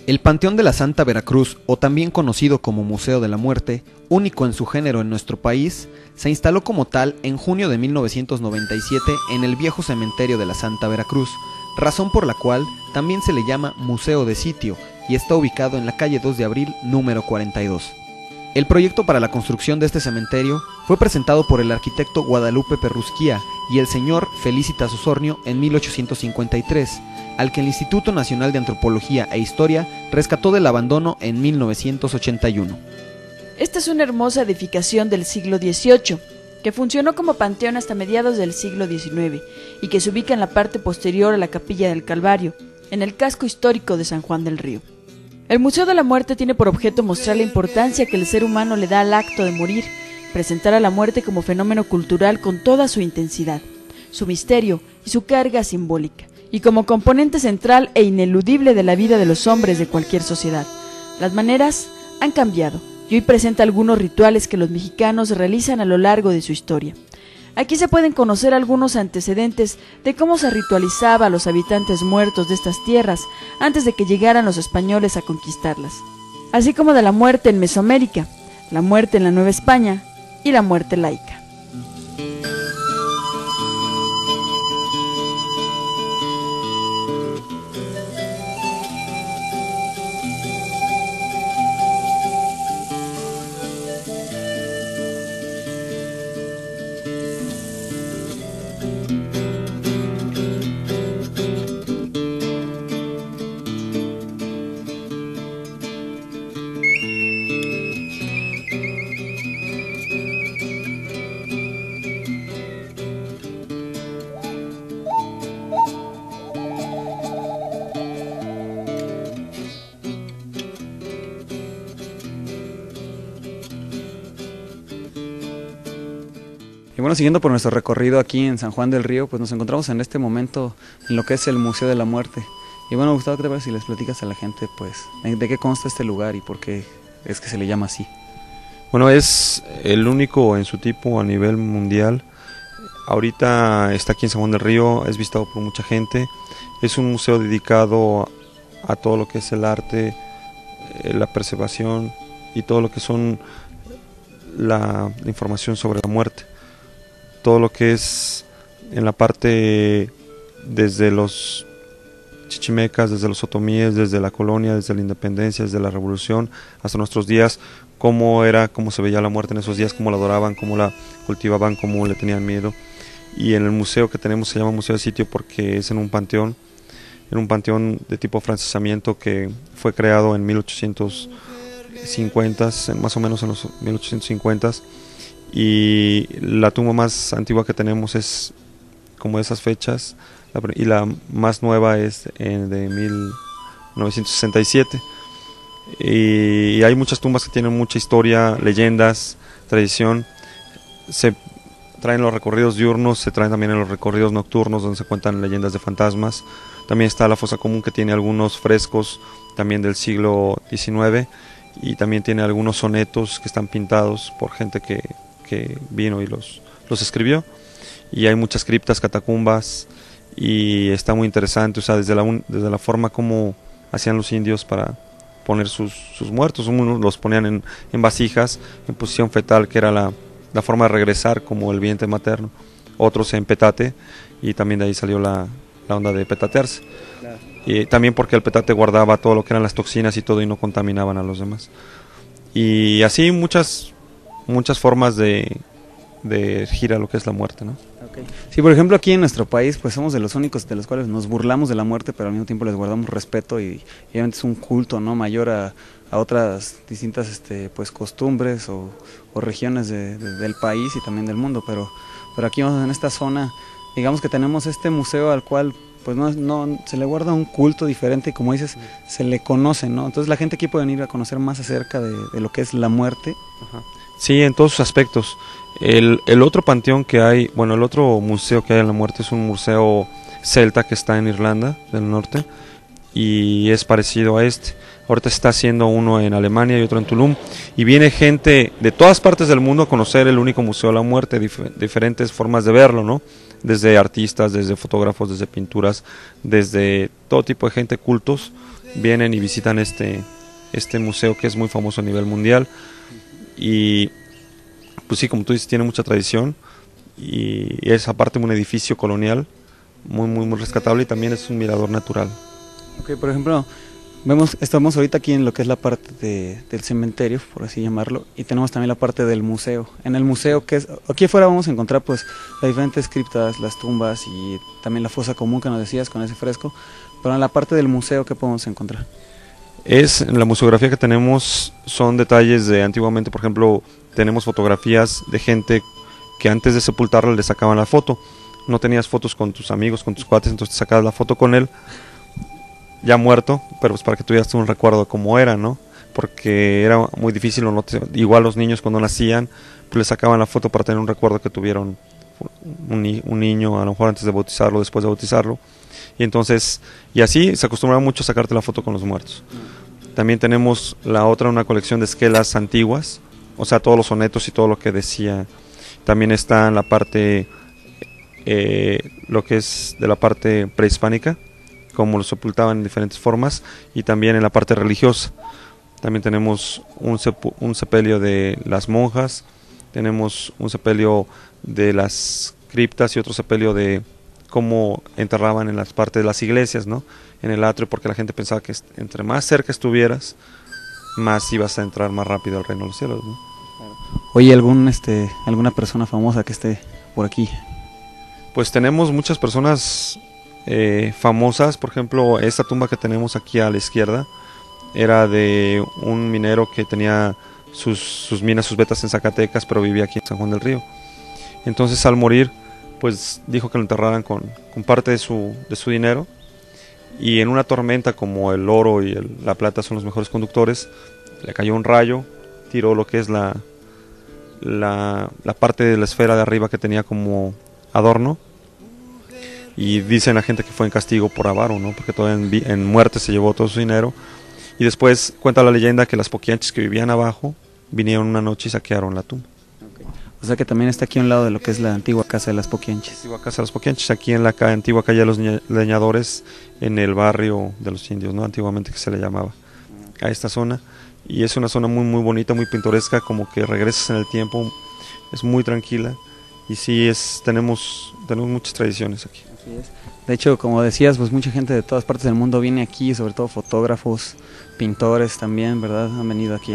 El Panteón de la Santa Veracruz, o también conocido como Museo de la Muerte, único en su género en nuestro país, se instaló como tal en junio de 1997 en el viejo cementerio de la Santa Veracruz, razón por la cual también se le llama Museo de Sitio y está ubicado en la calle 2 de Abril, número 42. El proyecto para la construcción de este cementerio fue presentado por el arquitecto Guadalupe Perrusquía y el señor Felicitas Osornio en 1853, al que el Instituto Nacional de Antropología e Historia rescató del abandono en 1981. Esta es una hermosa edificación del siglo XVIII, que funcionó como panteón hasta mediados del siglo XIX y que se ubica en la parte posterior a la Capilla del Calvario, en el casco histórico de San Juan del Río. El Museo de la Muerte tiene por objeto mostrar la importancia que el ser humano le da al acto de morir, presentar a la muerte como fenómeno cultural con toda su intensidad, su misterio y su carga simbólica, y como componente central e ineludible de la vida de los hombres de cualquier sociedad. Las maneras han cambiado y hoy presenta algunos rituales que los mexicanos realizan a lo largo de su historia. Aquí se pueden conocer algunos antecedentes de cómo se ritualizaba a los habitantes muertos de estas tierras antes de que llegaran los españoles a conquistarlas, así como de la muerte en Mesoamérica, la muerte en la Nueva España y la muerte laica. Y bueno, siguiendo por nuestro recorrido aquí en San Juan del Río, pues nos encontramos en este momento en lo que es el Museo de la Muerte. Y bueno, Gustavo, ¿qué te parece si les platicas a la gente, pues, de qué consta este lugar y por qué es que se le llama así? Bueno, es el único en su tipo a nivel mundial. Ahorita está aquí en San Juan del Río, es visitado por mucha gente. Es un museo dedicado a todo lo que es el arte, la preservación y todo lo que son la información sobre la muerte. Todo lo que es en la parte desde los chichimecas, desde los otomíes, desde la colonia, desde la independencia, desde la revolución hasta nuestros días, cómo se veía la muerte en esos días, cómo la adoraban, cómo la cultivaban, cómo le tenían miedo. Y en el museo que tenemos se llama Museo de Sitio porque es en un panteón de tipo afrancesamiento que fue creado en 1850, más o menos en los 1850. Y la tumba más antigua que tenemos es como de esas fechas, y la más nueva es de 1967. Y hay muchas tumbas que tienen mucha historia, leyendas, tradición. Se traen los recorridos diurnos, se traen también en los recorridos nocturnos donde se cuentan leyendas de fantasmas. También está la fosa común que tiene algunos frescos también del siglo XIX y también tiene algunos sonetos que están pintados por gente que vino y los escribió. Y hay muchas criptas, catacumbas, y está muy interesante, o sea, desde la forma como hacían los indios para poner sus muertos. Unos los ponían en vasijas, en posición fetal, que era la forma de regresar como el vientre materno. Otros en petate, y también de ahí salió la onda de petatearse. Claro. Y también porque el petate guardaba todo lo que eran las toxinas y todo y no contaminaban a los demás. Y así muchas formas de gira lo que es la muerte, ¿no? Okay. Sí, por ejemplo, aquí en nuestro país, pues somos de los únicos de los cuales nos burlamos de la muerte, pero al mismo tiempo les guardamos respeto y obviamente es un culto, ¿no?, mayor a otras distintas pues costumbres o regiones del país y también del mundo, pero aquí en esta zona, digamos que tenemos este museo al cual pues no se le guarda un culto diferente y, como dices, se le conoce, ¿no? Entonces la gente aquí puede venir a conocer más acerca de lo que es la muerte. Ajá. Sí, en todos sus aspectos. El otro panteón que hay, bueno, el otro museo que hay en la muerte es un museo celta que está en Irlanda del Norte y es parecido a este. Ahorita se está haciendo uno en Alemania y otro en Tulum y viene gente de todas partes del mundo a conocer el único museo de la muerte, diferentes formas de verlo, ¿no? Desde artistas, desde fotógrafos, desde pinturas, desde todo tipo de gente, cultos, vienen y visitan este museo que es muy famoso a nivel mundial. Y pues sí, como tú dices, tiene mucha tradición y es aparte un edificio colonial muy rescatable, y también es un mirador natural. Ok, por ejemplo, estamos ahorita aquí en lo que es la parte del cementerio, por así llamarlo, y tenemos también la parte del museo. En el museo, aquí afuera vamos a encontrar pues las diferentes criptas, las tumbas y también la fosa común que nos decías con ese fresco, pero en la parte del museo, ¿qué podemos encontrar? La museografía que tenemos son detalles de antiguamente. Por ejemplo, tenemos fotografías de gente que antes de sepultarla le sacaban la foto. No tenías fotos con tus amigos, con tus cuates, entonces te sacabas la foto con él ya muerto, pero pues para que tuvieras un recuerdo de cómo era, ¿no? Porque era muy difícil, igual los niños cuando nacían, pues les sacaban la foto para tener un recuerdo que tuvieron un niño, a lo mejor antes de bautizarlo, después de bautizarlo, y entonces, y así se acostumbraba mucho a sacarte la foto con los muertos. También tenemos una colección de esquelas antiguas, o sea, todos los sonetos y todo lo que decía. También está en la parte, lo que es de la parte prehispánica, como lo sepultaban en diferentes formas, y también en la parte religiosa. También tenemos un sepelio de las monjas, tenemos un sepelio de las criptas y otro sepelio de cómo enterraban en las partes de las iglesias, ¿no? En el atrio, porque la gente pensaba que entre más cerca estuvieras, más ibas a entrar más rápido al reino de los cielos, ¿no? Oye, alguna persona famosa que esté por aquí. Pues tenemos muchas personas famosas. Por ejemplo, esta tumba que tenemos aquí a la izquierda era de un minero que tenía sus minas, sus vetas en Zacatecas, pero vivía aquí en San Juan del Río. Entonces, al morir, pues dijo que lo enterraran con parte de su dinero, y en una tormenta, como el oro y la plata son los mejores conductores, le cayó un rayo, tiró lo que es la parte de la esfera de arriba que tenía como adorno, y dicen la gente que fue en castigo por avaro, ¿no? Porque todavía en muerte se llevó todo su dinero. Y después cuenta la leyenda que las poquianches que vivían abajo vinieron una noche y saquearon la tumba. Okay. O sea que también está aquí a un lado de lo que es la antigua casa de las poquianches. La antigua casa de las poquianches, aquí en la antigua calle de los leñadores, en el barrio de los indios, ¿no? Antiguamente que se le llamaba a esta zona. Y es una zona muy bonita, muy pintoresca, como que regresas en el tiempo, es muy tranquila, y sí, tenemos muchas tradiciones aquí. Así es. De hecho, como decías, pues mucha gente de todas partes del mundo viene aquí, sobre todo fotógrafos, pintores también, ¿verdad? Han venido aquí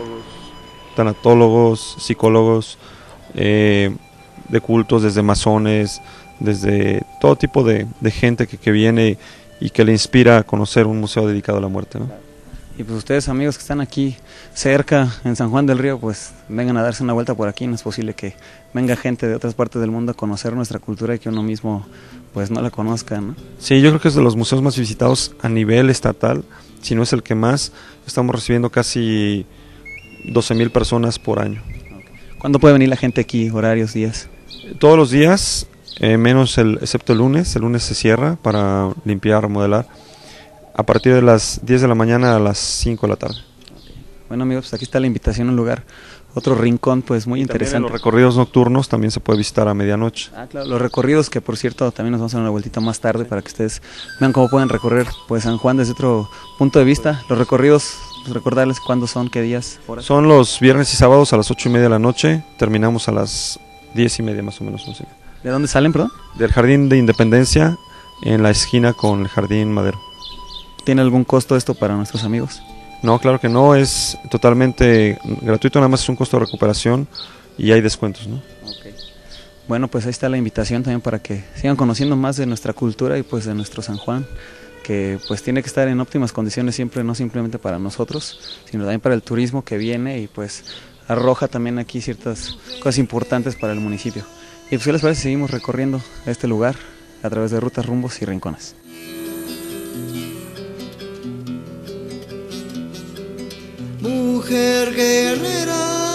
tanatólogos, psicólogos, de cultos, desde masones, desde todo tipo de gente que viene y que le inspira a conocer un museo dedicado a la muerte, ¿no? Y pues ustedes, amigos que están aquí cerca, en San Juan del Río, pues vengan a darse una vuelta por aquí. No es posible que venga gente de otras partes del mundo a conocer nuestra cultura y que uno mismo pues no la conozca, ¿no? Sí, yo creo que es de los museos más visitados a nivel estatal, si no es el que más. Estamos recibiendo casi 12,000 personas por año. ¿Cuándo puede venir la gente aquí? ¿Horarios, días? Todos los días, excepto el lunes. El lunes se cierra para limpiar, remodelar, a partir de las 10 de la mañana a las 5 de la tarde. Bueno, amigos, pues aquí está la invitación a un lugar, otro rincón pues muy interesante. Los recorridos nocturnos también se puede visitar a medianoche. Ah, claro, los recorridos, que por cierto también nos vamos a dar una vueltita más tarde para que ustedes vean cómo pueden recorrer pues San Juan desde otro punto de vista. Los recorridos, pues, recordarles cuándo son, qué días, horas. Son los viernes y sábados a las 8:30 de la noche, terminamos a las 10:30 más o menos. 11. ¿De dónde salen, perdón? Del Jardín de Independencia, en la esquina con el Jardín Madero. ¿Tiene algún costo esto para nuestros amigos? No, claro que no, es totalmente gratuito, nada más es un costo de recuperación y hay descuentos, ¿no? Okay. Bueno, pues ahí está la invitación también para que sigan conociendo más de nuestra cultura y pues de nuestro San Juan, que pues tiene que estar en óptimas condiciones siempre, no simplemente para nosotros, sino también para el turismo que viene y pues arroja también aquí ciertas cosas importantes para el municipio. Y pues ¿qué les parece? Seguimos recorriendo este lugar a través de rutas, rumbos y rincones. Mujer guerrera.